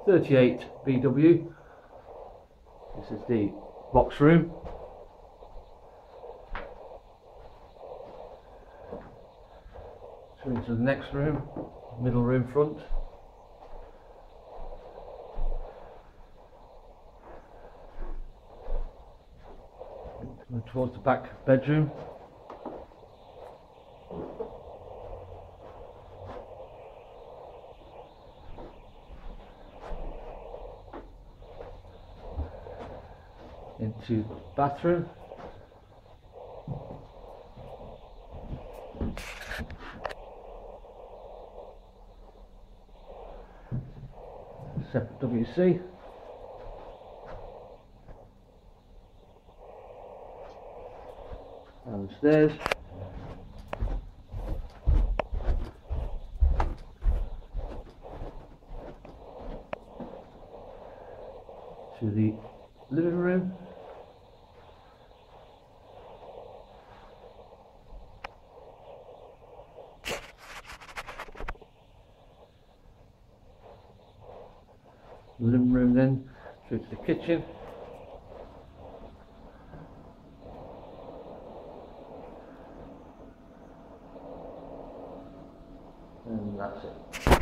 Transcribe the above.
38 BW. This is the box room. So into the next room, middle room front. And towards the back bedroom. Into the bathroom. Separate WC. Downstairs. To the living room. Living room then through to the kitchen. And that's it.